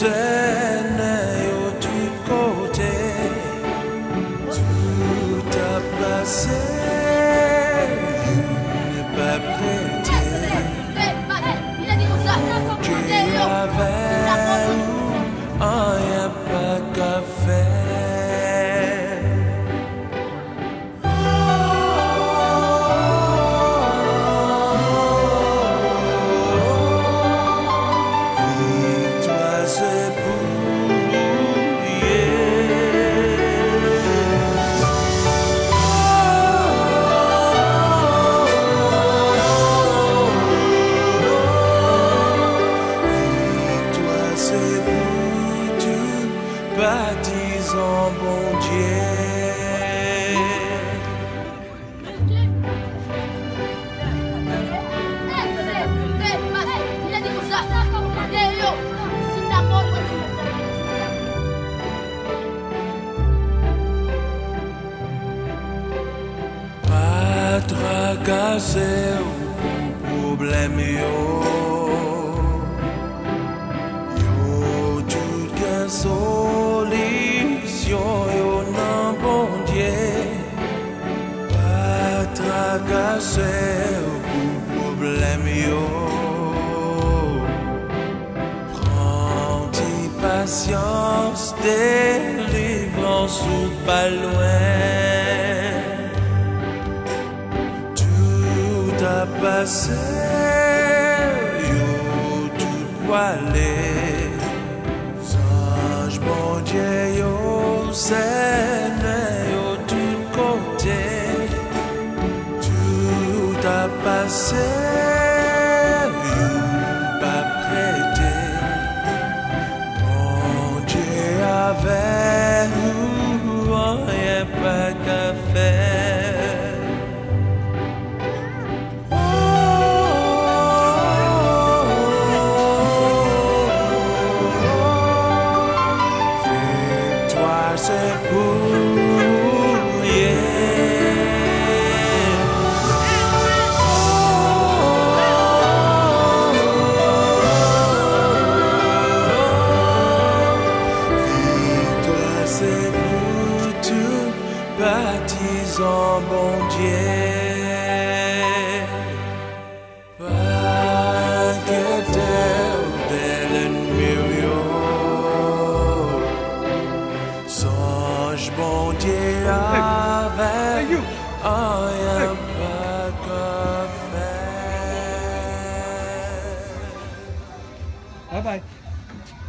Seigneur, de tous côtés, tout a passé, n'est pas prêté. Dieu avec nous, il n'y a pas qu'à faire. Victoire, c'est baptisons bon Dieu. Pas tracasser ou problème yo. Solution yo nan bon Dieu, pas tracasser ou problème yo. Prends-y patience, délivrance ou pas loin. Tout a passé, yo tout voilé. Bon Dieu, yo, Seigneur, yo, tout côté, tout a passé, yo, pas prêté. Bon Dieu, avec nous, rien pas qu'à faire. C'est pour Victoire, c'est pour tout, baptisons bon Dieu. Pas que t'es bel ennemi. Bon Dieu avec rien pas qu'à faire. Bye bye.